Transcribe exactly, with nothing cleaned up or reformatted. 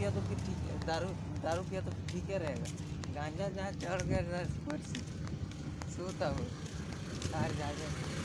पिया तो फिर ठीक है, दारू दारू पिया तो ठीक है रहेगा। गांजा जहाँ चढ़ गया, बस सोता हो बाहर जा